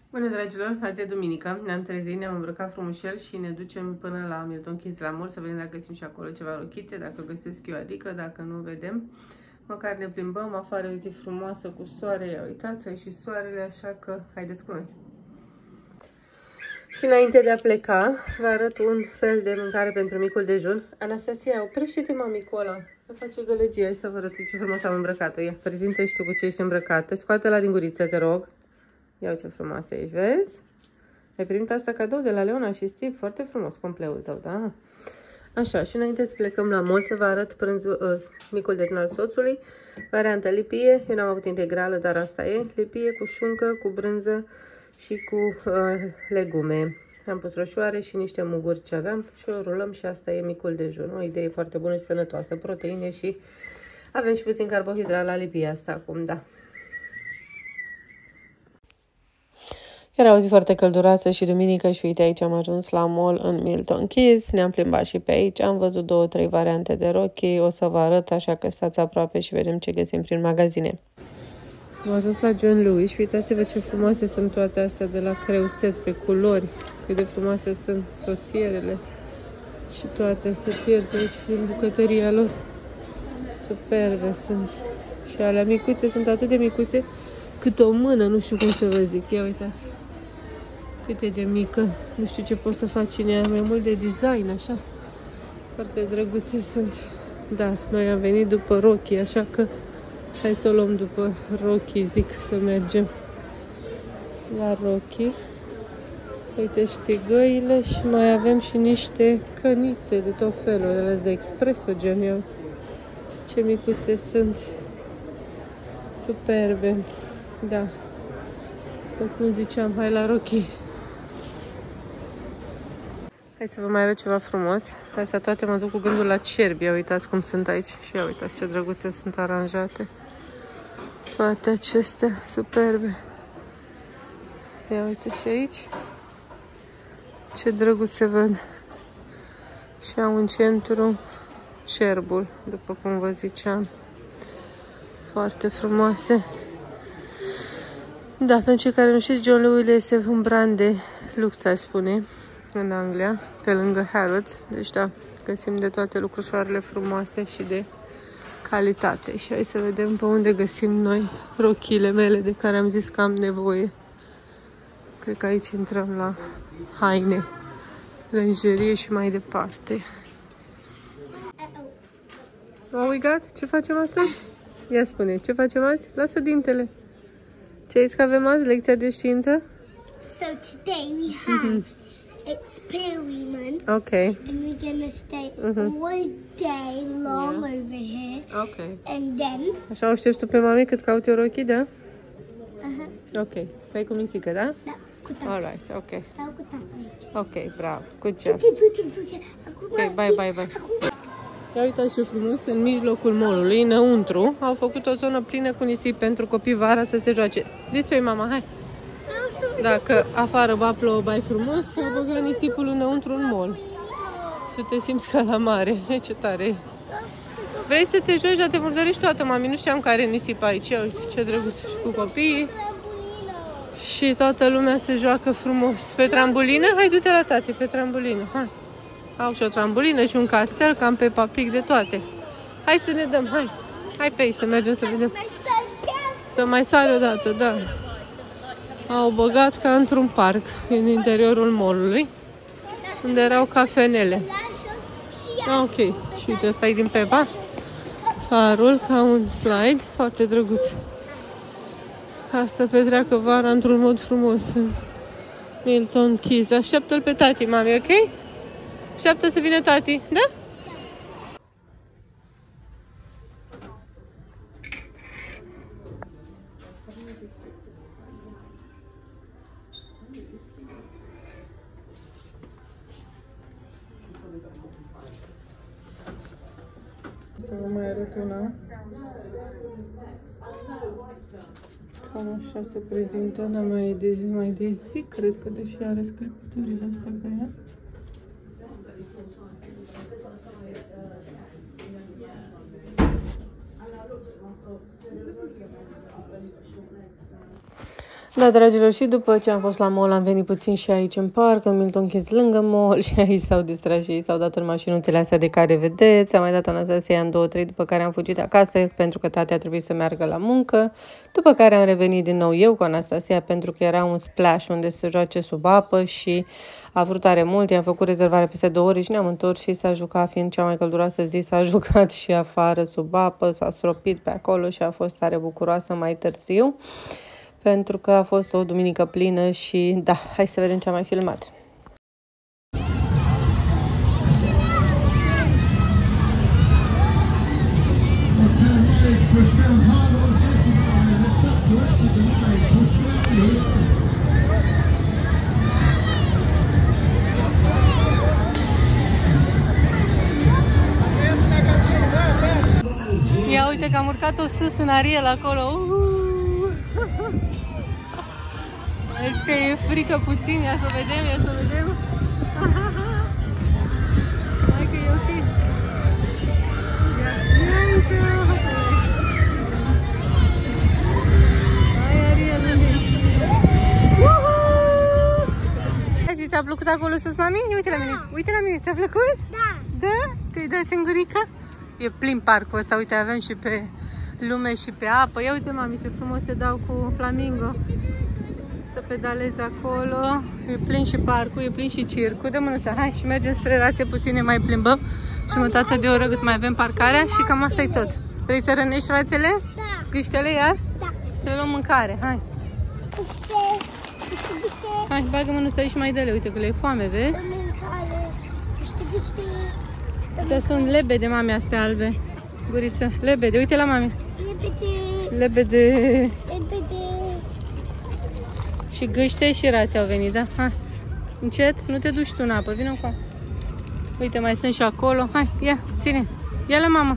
Bună, dragilor! Azi e duminică, ne-am trezit, ne-am îmbrăcat frumușel și ne ducem până la Milton Keynes la mall să vedem dacă găsim și acolo ceva rochite, dacă găsesc eu, adică dacă nu vedem, măcar ne plimbăm, afară e o zi frumoasă cu soare, ia uitați, ai și soarele, așa că haideți cu noi! Și înainte de a pleca, vă arăt un fel de mâncare pentru micul dejun. Anastasia, oprește-te, mamicu ăla, să face gălăgie, hai să vă arăt ce frumos am îmbrăcat-o. Ia, prezintă și tu cu ce ești îmbrăcată, scoate-la din guriță, te rog. Ia ce frumoasă ești, vezi? Ai primit asta cadou de la Leona și Steve, foarte frumos, compleul tău, da? Așa, și înainte să plecăm la mall să vă arăt micul dejun al soțului. Varianta lipie, eu n-am avut integrală, dar asta e. Lipie cu șuncă, cu brânză și cu legume. Am pus roșioare și niște muguri ce aveam și o rulăm și asta e micul dejun. O idee foarte bună și sănătoasă, proteine și avem și puțin carbohidrat la lipie asta acum, da. Era o zi foarte călduroasă și duminică și uite aici am ajuns la mall în Milton Keynes. Ne-am plimbat și pe aici, am văzut 2-3 variante de rochii, o să vă arăt, așa că stați aproape și vedem ce găsim prin magazine. Am ajuns la John Lewis și uitați-vă ce frumoase sunt toate astea de la Creuset pe culori, cât de frumoase sunt sosierele și toate se pierd aici prin bucătăria lor. Superbe sunt și alea micuțe sunt atât de micuțe cât o mână, nu știu cum să vă zic, ia uitați. Cât e de mică, nu știu ce pot să fac în ea, mai mult de design, așa. Foarte drăguțe sunt. Da, noi am venit după rochii, așa că hai să o luăm după rochii, zic să mergem la rochii. Uite știgăile și mai avem și niște cănițe de tot felul, de expresso gen eu. Ce micuțe sunt. Superbe. Da. Cum ziceam, hai la rochii. Hai să vă mai arăt ceva frumos. Astea toate mă duc cu gândul la cerbi. Ia uitați cum sunt aici. Și ia uitați ce drăguțe sunt aranjate. Toate acestea superbe. Ia uite și aici. Ce drăguț se văd. Și au în centru cerbul, după cum vă ziceam. Foarte frumoase. Da, pentru cei care nu știți, John Lewis este un brand de lux, aș spune, în Anglia, pe lângă Harrods. Deci da, găsim de toate lucrușoarele frumoase și de calitate. Și hai să vedem pe unde găsim noi rochile mele de care am zis că am nevoie. Cred că aici intrăm la haine, lingerie și mai departe. Oh, we got? Ce facem astăzi? Ia spune, ce facem azi? Lasă dintele. Ce ai zis că avem azi? Lecția de știință? So today we have experiment. Okay. And we're gonna stay all day long over here. Okay. And then. Așa o aștepți tu pe mami cât caut eu rochii, da? Ok. Stai cu mințică, da? Da, cu tata. Alright, ok. Stau cu tata aici. Ok, bravo, good job. Du-te. Ok, bye. Ia uitați ce frumos, în mijlocul mall-ului, înăuntru, au făcut o zonă plină cu nisip pentru copii vara să se joace. Dis-o-i, mama, hai! Dacă afară va plouă bai frumos, au băgat nisipul înăuntru în mall. Să te simți ca la mare, ce tare e. Vrei să te joci, dar te murdărești toată, mami, nu știam că are nisip aici. Ia uite ce drăguț și cu copiii. Și toată lumea se joacă frumos. Pe trambulină? Hai, du-te la tati, pe trambulină, hai. Au și o trambulină și un castel, cam pe papic de toate. Hai să ne dăm, hai. Hai pe aici să mergem să vedem. Să mai sari odată, da. Au băgat ca într-un parc, în interiorul mall-ului, unde erau cafenele. Ok, și uite, ăsta e din Peppa. Farul, ca un slide, foarte drăguț. Asta petreacă vara într-un mod frumos în Milton Keynes. Așteaptă-l pe tati, mami, ok? Așteaptă să vină tati, da? Să vă mai arăt una. Cam așa se prezintă, dar mai de zi, cred că, deși are sclipiturile astea pe ea. Da, dragilor, și după ce am fost la mall, am venit puțin și aici în parc, în Milton Keynes, lângă mall, și aici s-au distrat și ei s-au dat în mașinuțele astea de care vedeți. Am mai dat Anastasia în 2-3, după care am fugit acasă pentru că tata a trebuit să meargă la muncă, după care am revenit din nou eu cu Anastasia pentru că era un splash unde se joace sub apă și a vrut tare mult, i-am făcut rezervare peste 2 ore și ne-am întors și s-a jucat, fiind cea mai călduroasă zi, s-a jucat și afară sub apă, s-a stropit pe acolo și a fost tare bucuroasă mai târziu. Pentru că a fost o duminică plină și da, hai să vedem ce am mai filmat. Ia uite că am urcat-o sus în Ariel acolo. Vezi că e frică puțin, ia să vedem, ia să vedem. Hai că e ok. Ia uite. Hai, Ariel. Azi, ți-a plăcut acolo sus, mami? Uite la mine, uite la mine, ți-a plăcut? Da. Da? Te-ai dat singurică? E plin parcul ăsta, uite, avem și pe lume și pe apă. Ia uite, mami, ce frumos te dau cu flamingo. Să pedalezi acolo. E plin și parcul, e plin și circul. Dă mânuța, hai și mergem spre rație puțin, ne mai plimbăm. Jumătate de oră cât mai avem parcarea și cam asta e tot. Vrei să rănești rațele? Da. Gâștele iar? Da. Să le luăm mâncare, hai. Hai, bagă mânuța aici și mai dă-le, uite că le-e foame, vezi? Astea sunt lebede, mami, astea albe. Guriță, lebede, uite la mami. Lebede. Lebede. Și gâște și rați au venit, da? Hai. Încet, nu te duci tu în apă, vină cu. Uite, mai sunt și acolo. Hai, ia, ține. Ia-le, mama.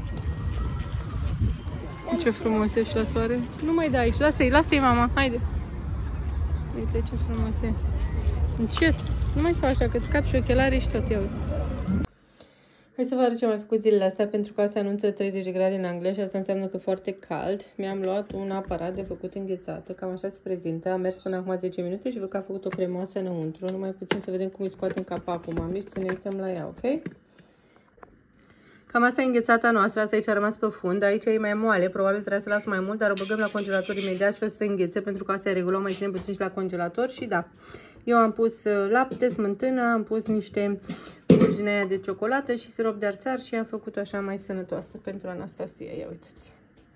Ce frumos e și la soare. Nu mai da aici, lasă-i, lasă-i, mama. Haide. Uite ce frumos e. Încet. Nu mai faci așa, că-ți capi și ochelarii și tot, ia uite. Hai să vă arăt ce am mai făcut zilele astea, pentru că se anunță 30 de grade în Anglia și asta înseamnă că foarte cald. Mi-am luat un aparat de făcut înghețată, cam așa se prezintă. Am mers până acum 10 minute și văd că a făcut o cremoasă înăuntru. Numai puțin să vedem cum îi scoatem capacul, mami, și să ne uităm la ea, ok? Cam asta e înghețata noastră, asta aici a rămas pe fund, aici e mai moale, probabil trebuie să las mai mult, dar o băgăm la congelator imediat și o să se înghețe, pentru că asta e regulat, mai ținem puțin și la congelator și da. Eu am pus lapte, smântână, am pus niște fulgi din aia de ciocolată și sirop de arțar și am făcut-o așa mai sănătoasă pentru Anastasia, ia uitați.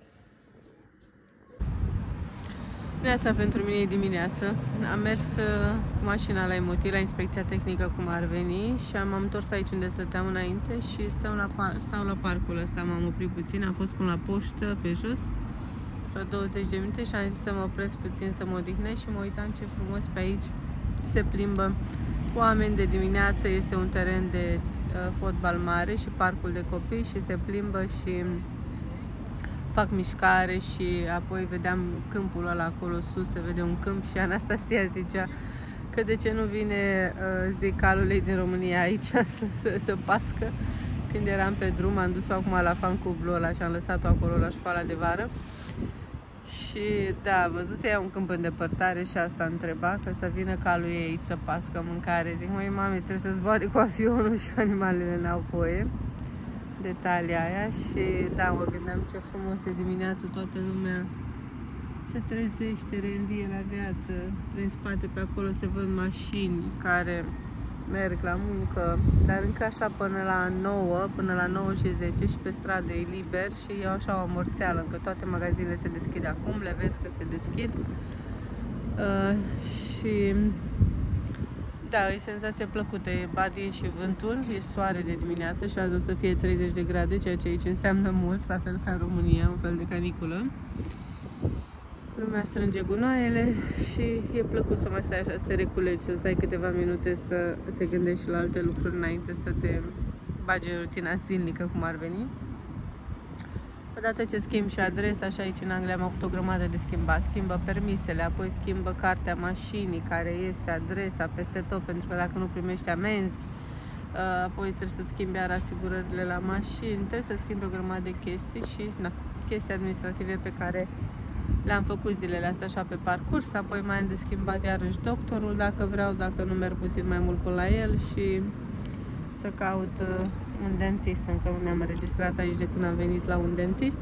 Viața pentru mine e dimineață. Am mers cu mașina la Emotii, la inspecția tehnică cum ar veni și am întors aici unde stăteam înainte și stau la parcul ăsta, m-am oprit puțin, am fost până la poștă pe jos, vreo 20 de minute și am zis să mă opresc puțin să mă odihnesc și mă uitam ce frumos pe aici se plimbă oameni de dimineață, este un teren de fotbal mare și parcul de copii și se plimbă și fac mișcare și apoi vedeam câmpul ăla acolo sus, se vede un câmp și Anastasia zicea că de ce nu vine zicalul din România aici să pască. Când eram pe drum, am dus-o acum la fan clubul ăla și am lăsat-o acolo la școala de vară. Și da, văzut să ia un câmp în depărtare și asta întreba, că să vină calul ei aici să pască mâncare. Zic, măi, mami, trebuie să zboare cu avionul și animalele n-au voie. Detalii aia și da, mă gândeam ce frumos e dimineață, toată lumea se trezește, reînvie la viață. Prin spate pe acolo se văd mașini care merg la muncă, dar încă așa până la 9, până la 9 și 10 și pe stradă e liber și e așa o amorțeală, încă toate magazinele se deschid acum, le vezi că se deschid și da, e senzație plăcută, e badie și vântul, e soare de dimineață și azi o să fie 30 de grade, ceea ce aici înseamnă mult, la fel ca în România, un fel de caniculă. Lumea strânge gunoaiele și e plăcut să mai stai așa, să te reculegi, să stai câteva minute să te gândești și la alte lucruri înainte să te bagi în rutina zilnică, cum ar veni. Odată ce schimb și adresa, și aici în Anglia am avut o grămadă de schimbat, schimbă permisele, apoi schimbă cartea mașinii, care este adresa peste tot, pentru că dacă nu primești amenzi, apoi trebuie să schimbi iar asigurările la mașini, trebuie să schimbi o grămadă de chestii și na, chestii administrative pe care Le-am făcut zilele astea așa pe parcurs, apoi mai am de schimbat iarăși doctorul dacă vreau, dacă nu merg puțin mai mult până la el și să caut un dentist. Încă nu ne-am înregistrat aici de când am venit la un dentist.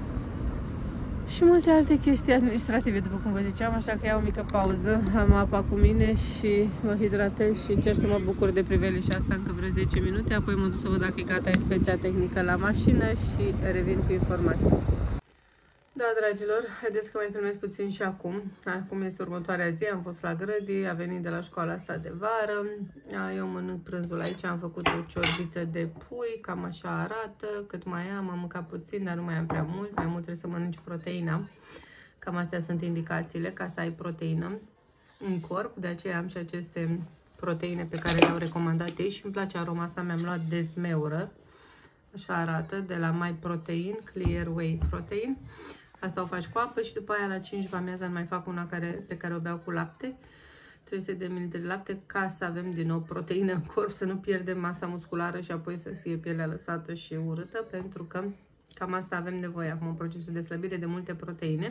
Și multe alte chestii administrative, după cum vă ziceam, așa că iau o mică pauză, am apa cu mine și mă hidratez și încerc să mă bucur de priveliștea asta încă vreo 10 minute, apoi mă duc să văd dacă e gata inspecția tehnică la mașină și revin cu informații. Da, dragilor, haideți că mai filmez puțin și acum. Acum este următoarea zi, am fost la Grădi, a venit de la școala asta de vară. Eu mănânc prânzul aici, am făcut o ciorbiță de pui, cam așa arată. Cât mai am mâncat puțin, dar nu mai am prea mult. Mai mult trebuie să mănânci proteina. Cam astea sunt indicațiile, ca să ai proteină în corp. De aceea am și aceste proteine pe care le-au recomandat ei și îmi place aroma asta. Mi-am luat dezmeură, așa arată, de la My Protein, Clear Whey Protein. Asta o faci cu apă și după aia la 5 amiaza mai fac una pe care o beau cu lapte. 300 de ml de lapte ca să avem din nou proteină în corp, să nu pierdem masa musculară și apoi să fie pielea lăsată și urâtă, pentru că cam asta avem nevoie acum în procesul de slăbire, de multe proteine.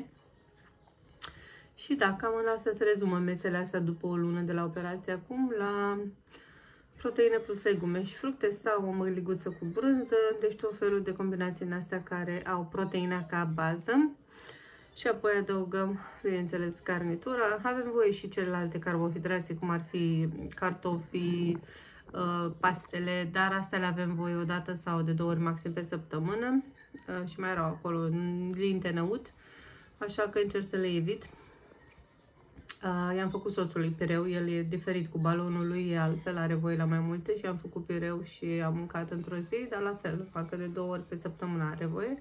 Și da, cam în asta se rezumă mesele astea după o lună de la operație acum, la proteine plus legume și fructe sau o măliguță cu brânză, deci tot felul de combinații în astea care au proteina ca bază. Și apoi adăugăm, bineînțeles, garnitura. Avem voie și celelalte carbohidrate, cum ar fi cartofii, pastele, dar astea le avem voie o dată sau de 2 ori maxim pe săptămână. Și mai erau acolo linte năut, așa că încerc să le evit. I-am făcut soțului pireu, el e diferit cu balonul lui, e altfel, are voie la mai multe și am făcut pireu și am mâncat într-o zi, dar la fel, parcă de 2 ori pe săptămână are voie.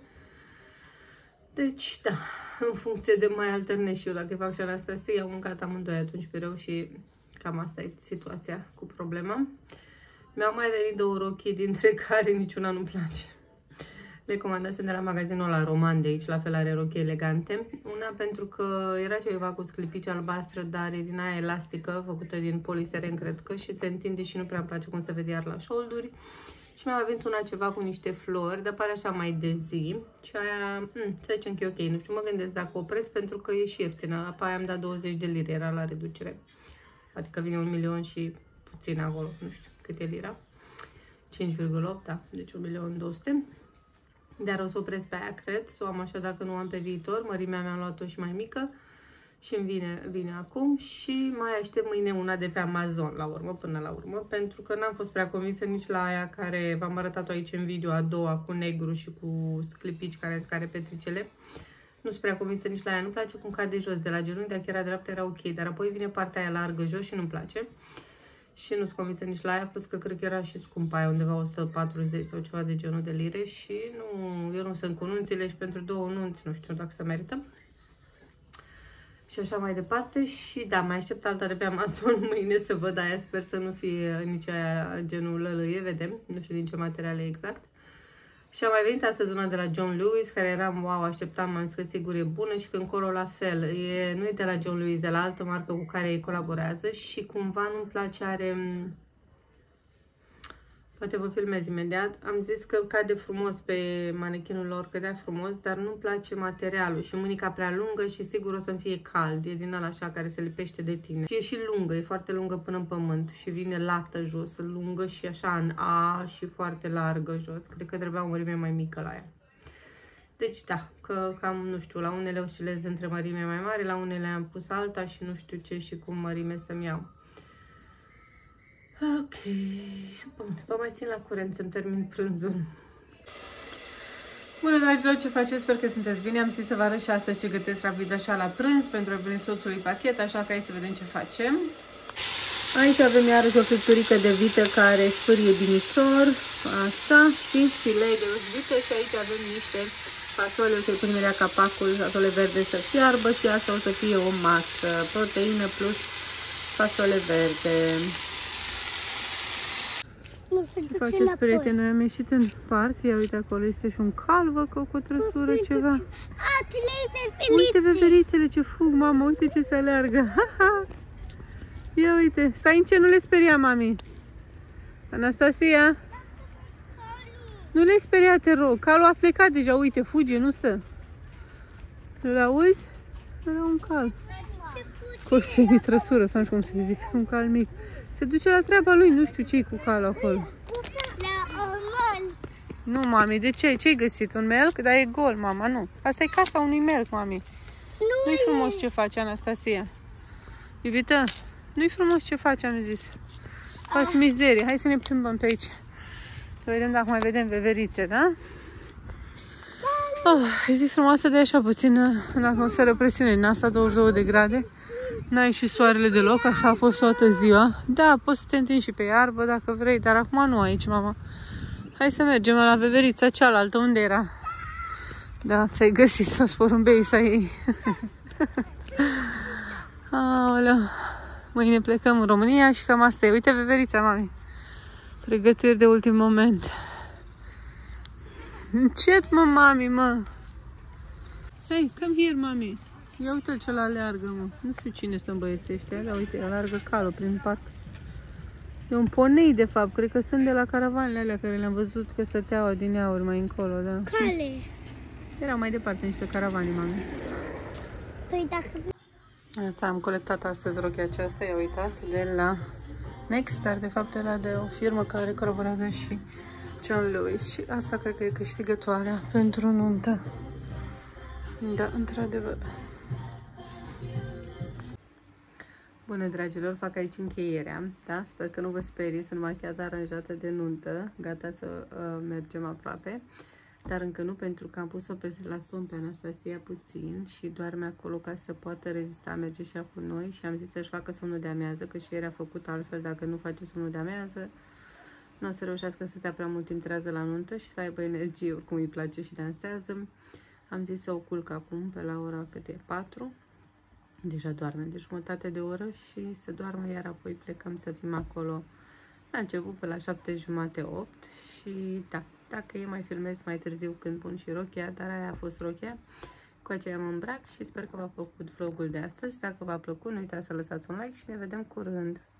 Deci, da, în funcție de mai alternez și eu, dacă fac și Anastasia, am mâncat amândoi atunci pireu și cam asta e situația cu problema. Mi-au mai venit 2 rochii, dintre care niciuna nu-mi place. Le comandasem de la magazinul la Roman de aici, la fel are rochii elegante. Una pentru că era ceva cu sclipici albastră, dar e din aia elastică, făcută din polistiren, cred că, și se întinde și nu prea îmi place cum se vede iar la șolduri. Și mi-a venit una ceva cu niște flori, dar pare așa mai de zi. Și aia, să zicem că e ok, nu știu, mă gândesc dacă o opresc pentru că e și ieftină. Apoi am dat 20 de lire, era la reducere. Adică vine 1.000.000 și puțin acolo, nu știu cât e lira. 5,8, da, deci 1.200.000. Dar o să opresc pe aia, cred, să o am așa dacă nu am pe viitor. Mărimea mi-am luat-o și mai mică și îmi vine acum și mai aștept mâine una de pe Amazon la urmă, până la urmă, pentru că n-am fost prea convinsă nici la aia care v-am arătat-o aici în video, a doua, cu negru și cu sclipici care petricele. Nu sunt prea convinsă nici la aia, nu-mi place cum cade jos de la genunchi, dacă era dreaptă era ok, dar apoi vine partea aia largă jos și nu-mi place. Și nu sunt convinsă nici la aia, plus că cred că era și scumpă aia, undeva 140 sau ceva de genul de lire și eu nu sunt cu nunțile și pentru 2 nunți nu știu dacă se merită. Și așa mai departe și da, mai aștept alta de pe Amazon mâine să văd aia, sper să nu fie nici aia genul lălăie, vedem, nu știu din ce materiale exact. Și a mai venit astăzi una de la John Lewis, care eram, wow, așteptam, am zis că sigur e bună și că încolo la fel. Nu e de la John Lewis, de la altă marcă cu care ei colaborează și cumva nu-mi place, are... Poate vă filmez imediat. Am zis că cade frumos pe manechinul lor, cădea frumos, dar nu-mi place materialul și mânica prea lungă și sigur o să-mi fie cald. E din ăla așa care se lipește de tine. Și e și lungă, e foarte lungă până în pământ și vine lată jos, lungă și așa în A și foarte largă jos. Cred că trebuia o mărime mai mică la ea. Deci da, că cam, nu știu, la unele oscilez între mărime mai mare, la unele am pus alta și nu știu ce și cum mărime să-mi iau. Ok, bun, vă mai țin la curent să-mi termin prânzul. Bună, dragilor, ce faceți? Sper că sunteți bine. Am zis să vă arăt și astăzi ce gătesc rapid așa la prânz pentru a prinde soțului pachet, așa că hai să vedem ce facem. Aici avem iarăși o fripturică de vită care spârie binișor, așa, și filei de vită și aici avem niște fasole, o să-i punem la capacul, fasole verde să fiarbă și asta o să fie o masă, proteină plus fasole verde. Ce faceți, prieteni? Noi am ieșit în parc, ia uite acolo, este și un calvă cu o trăsură, ceva. Uite veverițele ce fug, mama, uite ce se aleargă. Ia uite, stai în ce, nu le speria, mami. Anastasia? Nu le speria, te rog, calul a plecat deja, uite, fuge, nu stă. Îl auzi? Era un cal. Cu o semi-trăsură, sau nu știu cum să zic. Un cal mic. Se duce la treaba lui, nu știu ce-i cu calul acolo. La orman. Nu, mami, de ce? Ce-ai găsit? Un melc? Dar e gol, mama, nu. Asta e casa unui melc, mami. Nu-i frumos ce face Anastasia. Iubita, nu-i frumos ce faci, am zis. Faci mizerie. Hai să ne plimbăm pe aici. Să vedem dacă mai vedem veverițe, da? Oh, e zi frumoasă de așa puțin în atmosferă presiune. În asta 22 de grade. N-ai și soarele deloc, așa a fost toată ziua. Da, poți să te întingi și pe iarbă dacă vrei, dar acum nu aici, mama. Hai să mergem la veverița cealaltă. Unde era? Da, ți-ai găsit-o, porumbei să iei. Aoleu. Mâine plecăm în România și cam asta e. Uite veverița, mami. Pregătiri de ultim moment. Încet, mă, mami, mă. Hey, come here, mami. Ia uite-l ce-l aleargă, mă. Nu știu cine sunt băieții ăștia. Da, uite, alergă calul prin parc. E un ponei, de fapt. Cred că sunt de la caravanele alea care le-am văzut că stăteau adineauri mai încolo, da. Care? Erau mai departe niște caravane, mami. Păi dacă... Asta am colectat astăzi rochia aceasta, ia uitați, de la Next, dar de fapt era de o firmă care colaborează și John Lewis și asta cred că e câștigătoarea pentru nuntă. Da, într-adevăr. Bună, dragilor, fac aici încheierea, da? Sper că nu vă sperie, sunt machiată aranjată de nuntă, gata să mergem aproape. Dar încă nu, pentru că am pus-o la somn pe Anastasia puțin și doarme acolo ca să poată rezista, merge și ea cu noi și am zis să-și facă somnul de amiază, că și ieri a făcut altfel, dacă nu face somnul de amiază, nu o să reușească să stea prea mult timp trează la nuntă și să aibă energie, oricum îi place și dansează. Am zis să o culc acum pe la ora cât e, 4, deja doarme de jumătate de oră și să doarmă, iar apoi plecăm să fim acolo la început pe la 7:30, 8 și da. Dacă e, mai filmez mai târziu când pun și rochia, dar aia a fost rochia. Cu aceea mă îmbrac și sper că v-a plăcut vlogul de astăzi. Dacă v-a plăcut, nu uitați să lăsați un like și ne vedem curând.